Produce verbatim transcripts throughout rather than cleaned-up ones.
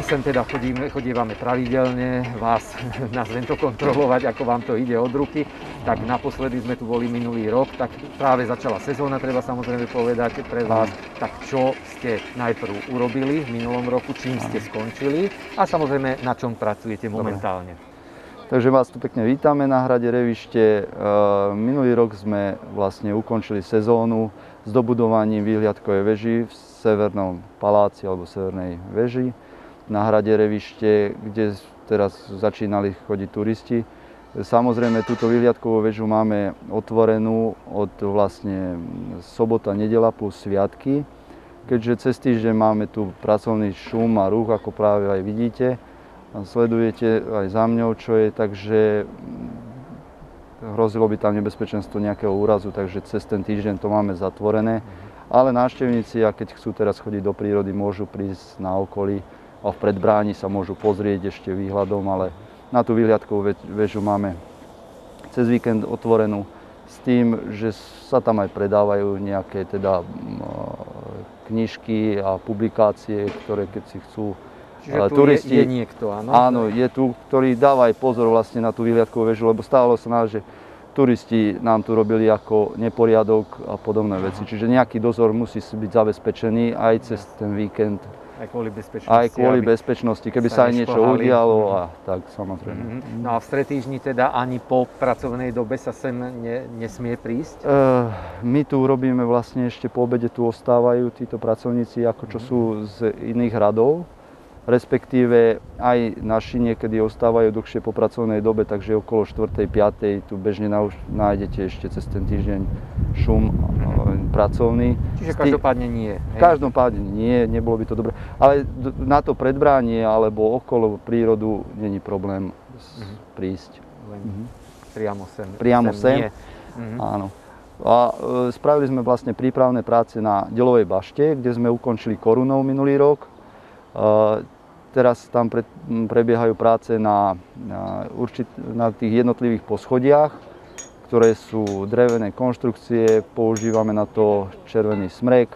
sem teda chodíme, chodívame pravidelne, vás nazvem to kontrolovať, ako vám to ide od ruky. Tak naposledy sme tu boli minulý rok, tak práve začala sezóna, treba samozrejme povedať pre vás. Tak čo ste najprv urobili v minulom roku, čím ste skončili a samozrejme na čom pracujete momentálne? Dobre. Takže vás tu pekne vítame na hrade Revište. Minulý rok sme vlastne ukončili sezónu s dobudovaním výhliadkovej veži v Severnom paláci alebo Severnej veži na hrade Revište, kde teraz začínali chodiť turisti. Samozrejme, túto výhliadkovú väžu máme otvorenú od vlastne sobota, nedeľa plus sviatky, keďže cez týždeň máme tu pracovný šum a ruch, ako práve aj vidíte. A sledujete aj za mňou, čo je, takže hrozilo by tam nebezpečenstvo nejakého úrazu, takže cez ten týždeň to máme zatvorené. Ale návštevníci, a keď chcú teraz chodiť do prírody, môžu prísť na okolí a v predbráni sa môžu pozrieť ešte výhľadom, ale na tú výhliadkovú väžu máme cez víkend otvorenú s tým, že sa tam aj predávajú nejaké teda knižky a publikácie, ktoré keď si chcú Čiže tu turisti, je, je niekto, áno? Áno, je tu, ktorý dáva aj pozor vlastne na tú výhliadkovú väžu, lebo stávalo sa nás, že turisti nám tu robili ako neporiadok a podobné veci. Čiže nejaký dozor musí byť zabezpečený aj cez ten víkend. Aj kvôli bezpečnosti. Aj kvôli bezpečnosti, keby sa, sa aj niečo udialo a tak, samozrejme. Mm-hmm. No a v stretýždni teda ani po pracovnej dobe sa sem ne, nesmie prísť? Uh, my tu robíme vlastne ešte po obede, tu ostávajú títo pracovníci, ako čo sú z iných radov. Respektíve aj naši niekedy ostávajú dlhšie po pracovnej dobe, takže okolo štvrtej piatej tu bežne nájdete ešte cez ten týždeň šum mm-hmm. pracovný. Čiže každopádne nie. Hej? Každopádne nie, nebolo by to dobré. Ale na to predbránie alebo okolo prírodu není problém mm-hmm. prísť. Len mm-hmm. priamo sem. Priamo sem, sem. Mm-hmm. Áno. A e, spravili sme vlastne prípravné práce na Delovej bašte, kde sme ukončili korunou minulý rok. E, Teraz tam pre, prebiehajú práce na, na, určit, na tých jednotlivých poschodiach, ktoré sú drevené konštrukcie, používame na to červený smrek.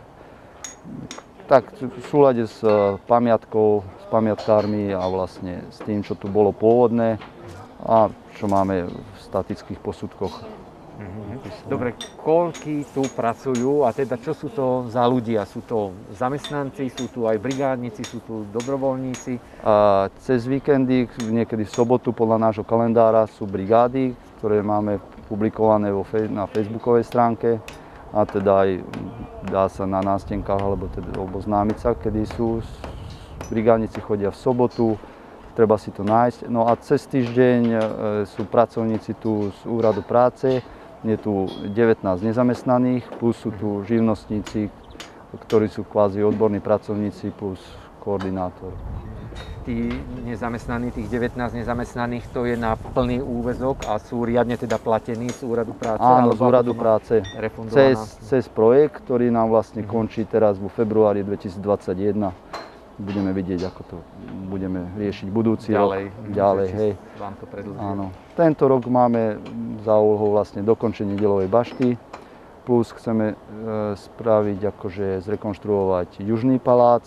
Tak v súlade s pamiatkou, s pamiatkármi a vlastne s tým, čo tu bolo pôvodné a čo máme v statických posudkoch. Dobre, koľkí tu pracujú a teda čo sú to za ľudia? Sú to zamestnanci, sú tu aj brigádnici, sú tu dobrovoľníci? A cez víkendy, niekedy v sobotu podľa nášho kalendára sú brigády, ktoré máme publikované vo, na facebookovej stránke a teda aj dá sa na nástenkách alebo teda oboznámiť sa, kedy sú brigádnici chodia v sobotu, treba si to nájsť. No a cez týždeň sú pracovníci tu z úradu práce. Je tu devätnásť nezamestnaných, plus sú tu živnostníci, ktorí sú kvázi odborní pracovníci, plus koordinátor. Tí nezamestnaní, tých devätnásť nezamestnaných, to je na plný úväzok a sú riadne teda platení z úradu práce? Áno, z úradu práce. Cez, cez projekt, ktorý nám vlastne končí teraz vo februári dvetisícdvadsaťjeden. Budeme vidieť, ako to budeme riešiť budúci ďalej, rok. Ďalej, hej. Vám to predĺžia. Áno. Tento rok máme za úlohu vlastne dokončenie Delovej bašty, plus chceme e, spraviť, akože zrekonštruovať Južný palác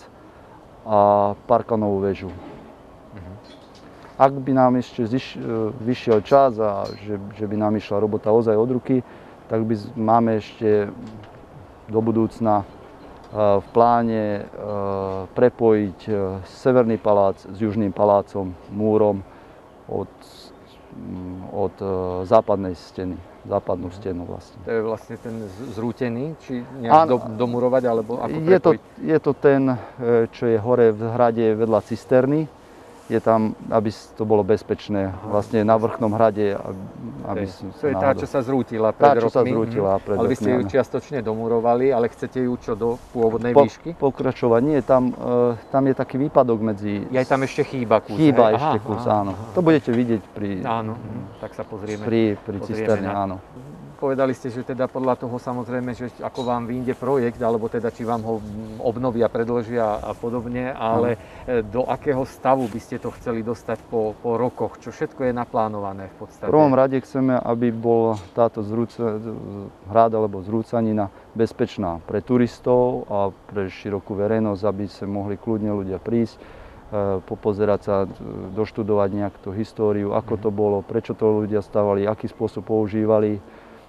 a Parkanovú väžu. Uh-huh. Ak by nám ešte ziš, e, vyšiel čas a že, že by nám išla robota ozaj od ruky, tak by máme ešte do budúcna v pláne prepojiť Severný palác s Južným palácom, múrom od, od západnej steny, západnú stenu vlastne. To je vlastne ten zrútený, či nejak do, domurovať, alebo ako prepojiť? Je to, je to ten, čo je hore v hrade vedľa cisterny. Je tam, aby to bolo bezpečné, vlastne na vrchnom hrade. Aby okay. To je tá, čo sa zrútila pred tá, čo rokmi. Sa zrútila pred ale vy ste ju čiastočne domurovali, ale chcete ju čo do pôvodnej po, výšky? Pokračovať. Nie, tam, uh, tam je taký výpadok medzi... Je tam ešte chýba kus. Chýba hej? ešte aha, kus, aha, áno. Aha. To budete vidieť pri... Áno, tak sa pozrieme. Pri, pri pozrieme cisterne, na... áno. Povedali ste, že teda podľa toho samozrejme, že ako vám vyjde projekt, alebo teda či vám ho obnovia, predĺžia a podobne, ale no. do akého stavu by ste to chceli dostať po, po rokoch? Čo všetko je naplánované v podstate? V prvom rade chceme, aby bola táto zrúca, hrad alebo zrúcanina bezpečná pre turistov a pre širokú verejnosť, aby sa mohli kľudne ľudia prísť. popozerať sa, doštudovať nejak tú históriu, ako to bolo, prečo to ľudia stavali, aký spôsob používali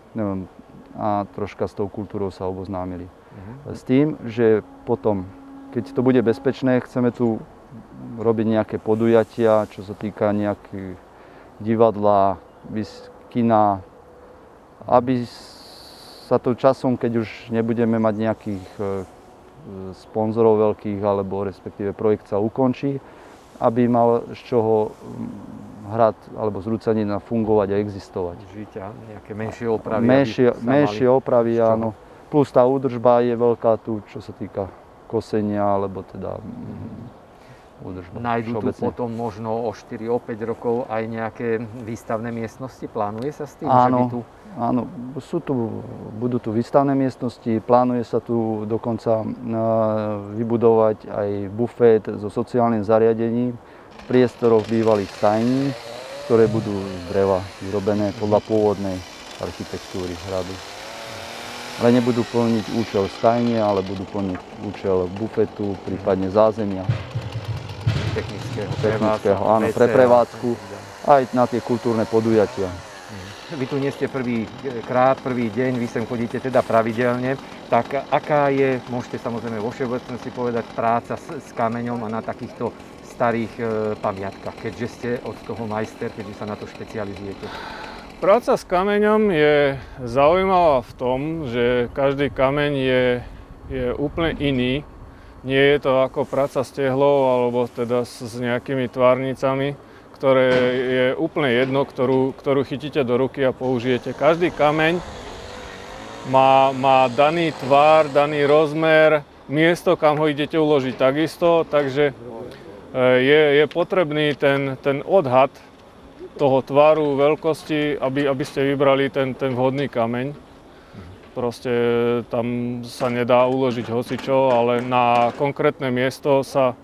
a troška s tou kultúrou sa oboznámili. S tým, že potom, keď to bude bezpečné, chceme tu robiť nejaké podujatia, čo sa týka nejakých divadla, kina, aby sa to časom, keď už nebudeme mať nejakých sponzorov veľkých, alebo respektíve projekt sa ukončí, aby mal z čoho hrad alebo zrúcanina fungovať a existovať. Žiť a nejaké menšie opravy. Menšie, menšie opravy, áno. Plus tá údržba je veľká tu, čo sa týka kosenia, alebo teda údržba. Nájdú tu potom možno o štyri päť rokov aj nejaké výstavné miestnosti? Plánuje sa s tým? Áno, že by tu... áno, sú tu, budú tu výstavné miestnosti, plánuje sa tu dokonca vybudovať aj bufét so sociálnym zariadením v priestoroch bývalých stajní, ktoré budú z dreva vyrobené podľa pôvodnej architektúry hradu. Ale nebudú plniť účel stajne, ale budú plniť účel bufetu, prípadne zázemia. Technického, technického, áno, pre prevádzku, aj na tie kultúrne podujatia. Vy tu nie ste prvý krát, prvý deň, vy sem chodíte teda pravidelne, tak aká je, môžete samozrejme vo všeobecnosti povedať, práca s, s kameňom a na takýchto starých e, pamiatkách, keďže ste od toho majster, keďže sa na to špecializujete? Práca s kameňom je zaujímavá v tom, že každý kameň je, je úplne iný. Nie je to ako práca s tehlou alebo teda s, s nejakými tvárnicami, ktoré je úplne jedno, ktorú, ktorú chytíte do ruky a použijete. Každý kameň má, má daný tvár, daný rozmer, miesto, kam ho idete uložiť takisto, takže je, je potrebný ten, ten odhad toho tvaru, veľkosti, aby, aby ste vybrali ten, ten vhodný kameň. Proste tam sa nedá uložiť hocičo, ale na konkrétne miesto sa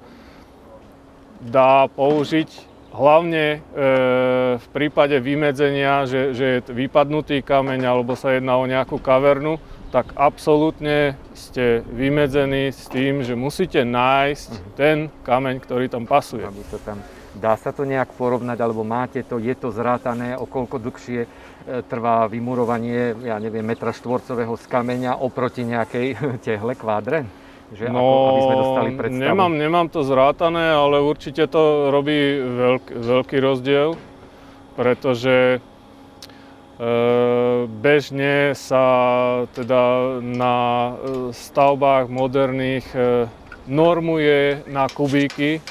dá použiť hlavne e, v prípade vymedzenia, že, že je vypadnutý kameň alebo sa jedná o nejakú kavernu, tak absolútne ste vymedzení s tým, že musíte nájsť uh-huh. ten kameň, ktorý tam pasuje. Aby to tam, dá sa to nejak porovnať, alebo máte to, je to zrátané, o koľko dlhšie trvá vymurovanie, ja neviem, metra štvorcového z kameňa oproti nejakej tehle, kvádre? Že no, ako, aby sme dostali predstavu. Nemám, nemám to zrátané, ale určite to robí veľk, veľký rozdiel, pretože e, bežne sa teda na stavbách moderných e, normuje na kubíky,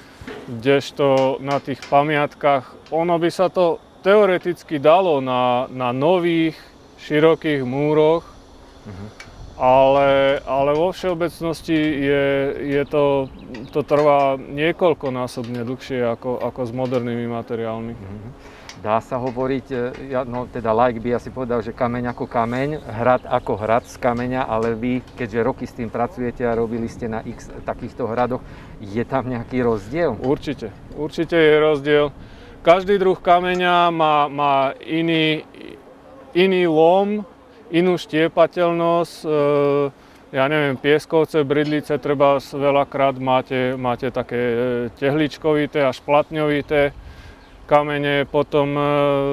kdežto na tých pamiatkách, ono by sa to teoreticky dalo na, na nových, širokých múroch, uh-huh. ale, ale vo všeobecnosti je, je to, to trvá niekoľkonásobne dlhšie ako, ako s modernými materiálmi. Uh-huh. Dá sa hovoriť, ja, no teda laik by asi povedal, že kameň ako kameň, hrad ako hrad z kameňa, ale vy, keďže roky s tým pracujete a robili ste na x takýchto hradoch, je tam nejaký rozdiel? Určite, určite je rozdiel. Každý druh kameňa má, má iný, iný lom, inú štiepateľnosť. E, ja neviem, pieskovce, bridlice, treba veľakrát máte, máte také tehličkovité až platňovité kamene, potom e,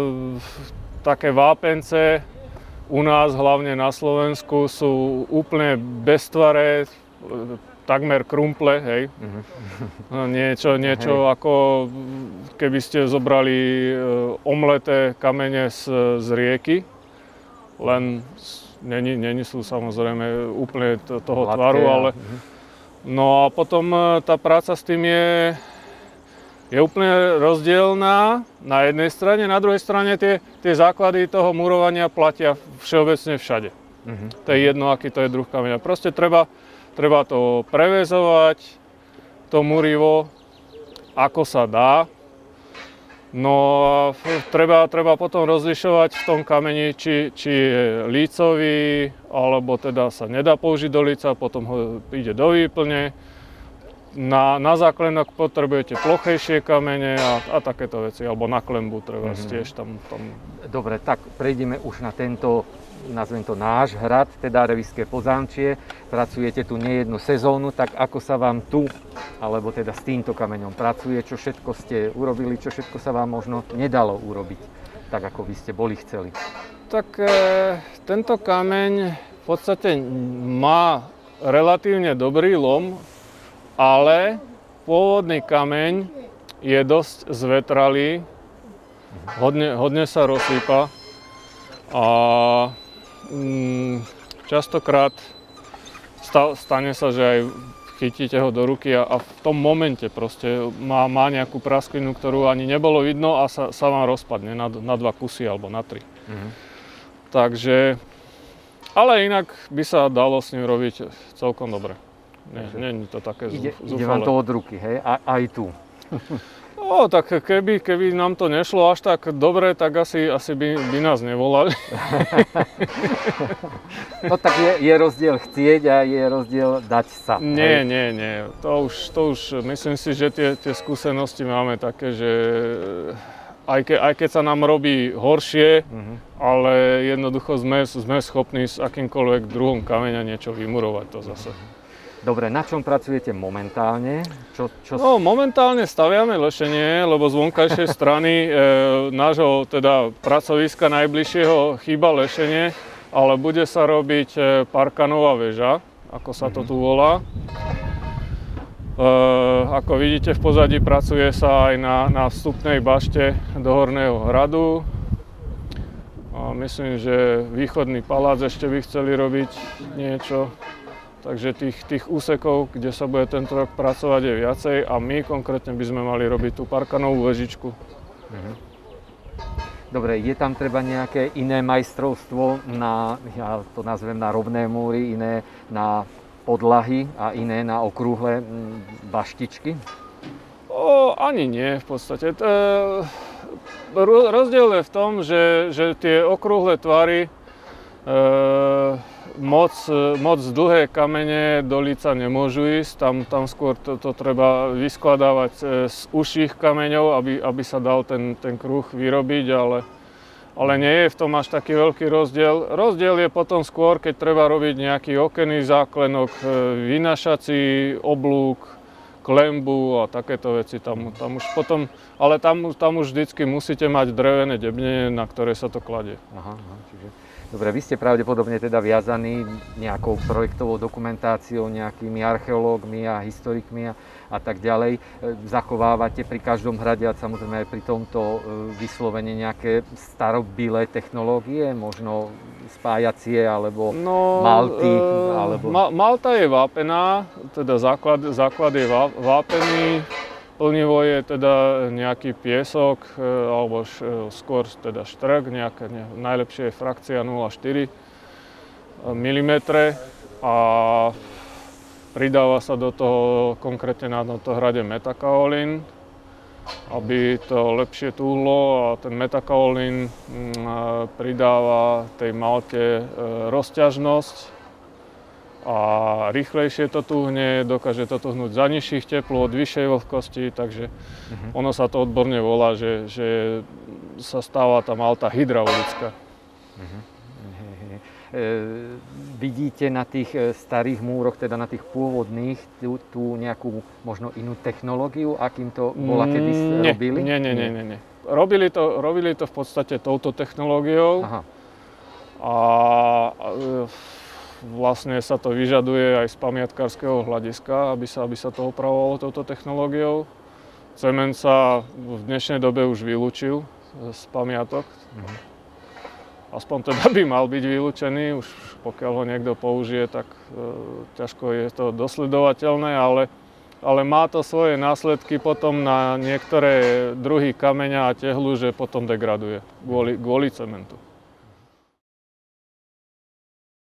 také vápence. U nás, hlavne na Slovensku, sú úplne beztvaré, takmer krumple, hej. Uh-huh. Niečo, niečo hej. Ako keby ste zobrali omleté kamene z, z rieky, len není, není sú samozrejme úplne to, toho Hladké, tvaru, ale... Uh-huh. No a potom tá práca s tým je, je úplne rozdielná na jednej strane, na druhej strane tie, tie základy toho murovania platia všeobecne všade. Uh-huh. To je jedno, aký to je druh kameňa. Proste treba Treba to preväzovať, to murivo, ako sa dá. No a treba, treba potom rozlišovať v tom kameni, či, či je lícový, alebo teda sa nedá použiť do líca, potom ho ide do výplne. Na, na záklenok potrebujete plochejšie kamene a, a takéto veci, alebo na klembu treba mm-hmm. tiež tam, tam... Dobre, tak prejdeme už na tento, nazvem to náš hrad, teda Revišské Pozámčie. Pracujete tu nie jednu sezónu, tak ako sa vám tu alebo teda s týmto kameňom pracuje, čo všetko ste urobili, čo všetko sa vám možno nedalo urobiť, tak ako by ste boli chceli. Tak e, tento kameň v podstate má relatívne dobrý lom, ale pôvodný kameň je dosť zvetralý, hodne, hodne sa rozsýpa a mm, častokrát sta, stane sa, že aj chytíte ho do ruky a, a v tom momente proste má, má nejakú prasklinu, ktorú ani nebolo vidno a sa, sa vám rozpadne na, na dva kusy alebo na tri. Mhm. Takže, ale inak by sa dalo s ním robiť celkom dobre. Nie, nie je to také ide, zúfale. Ide vám to od ruky, hej? A, aj tu. No, tak keby, keby nám to nešlo až tak dobre, tak asi, asi by, by nás nevolali. No tak je, je rozdiel chcieť a je rozdiel dať sa. Nie, hej? nie, nie. To už, to už myslím si, že tie, tie skúsenosti máme také, že aj, ke, aj keď sa nám robí horšie, uh-huh. ale jednoducho sme, sme schopní s akýmkoľvek druhom kameňa niečo vymurovať to zase. Dobre, na čom pracujete momentálne? Čo, čo... No, momentálne staviame lešenie, lebo z vonkajšej strany e, nášho teda pracoviska najbližšieho chýba lešenie, ale bude sa robiť e, parkanová väža, ako sa to tu volá. E, ako vidíte, v pozadí pracuje sa aj na, na vstupnej bašte do Horného hradu. A myslím, že východný palác ešte by chceli robiť niečo. Takže tých, tých úsekov, kde sa bude tento rok pracovať, je viacej a my konkrétne by sme mali robiť tú parkanovú vežičku. Mhm. Dobre, je tam treba nejaké iné majstrovstvo na, ja to nazvem na rovné múry, iné na podlahy a iné na okrúhle baštičky? O, ani nie v podstate. To, rozdiel je v tom, že, že tie okrúhle tvary e, Moc, moc dlhé kamene do líca nemôžu ísť, tam, tam skôr to, to treba vyskladávať z užších kameňov, aby, aby sa dal ten, ten kruh vyrobiť, ale, ale nie je v tom až taký veľký rozdiel. Rozdiel je potom skôr, keď treba robiť nejaký okenný záklenok, vynášací oblúk, klembu a takéto veci. Tam, tam už potom, ale tam, tam už vždycky musíte mať drevené debne, na ktoré sa to kladie. Aha, aha, čiže... Dobre, vy ste pravdepodobne teda viazaní nejakou projektovou dokumentáciou, nejakými archeológmi a historikmi a, a tak ďalej. Zachovávate pri každom hrade a samozrejme aj pri tomto vyslovene nejaké starobilé technológie, možno spájacie alebo no, malty? Alebo... Ma, malta je vápená, teda základ, základ je vá, vápený. Plnivo je teda nejaký piesok, alebo š, skôr teda štrk, nejaká, ne, najlepšie je frakcia nula celá štyri milimetra a pridáva sa do toho konkrétne na tomto hrade metakaolín, aby to lepšie túhlo a ten metakaolín pridáva tej malte rozťažnosť a rýchlejšie to tuhne, dokáže to tuhnúť za nižších teplôt, vyššej vlhkosti, takže uh-huh. ono sa to odborne volá, že, že sa stáva tá malta hydraulická. Uh-huh. E, vidíte na tých starých múroch, teda na tých pôvodných, tú, tú nejakú možno inú technológiu, akým to bola kedy nie, robili? Nie, nie, nie, nie, nie. Robili to, robili to v podstate touto technológiou. Aha. A, a vlastne sa to vyžaduje aj z pamiatkárskeho hľadiska, aby sa, aby sa to opravovalo touto technológiou. Cement sa v dnešnej dobe už vylúčil z pamiatok. Mhm. Aspoň teda by mal byť vylúčený, už pokiaľ ho niekto použije, tak e, ťažko je to dosledovateľné, ale, ale má to svoje následky potom na niektoré druhy kameňa a tehlu, že potom degraduje kvôli, kvôli cementu.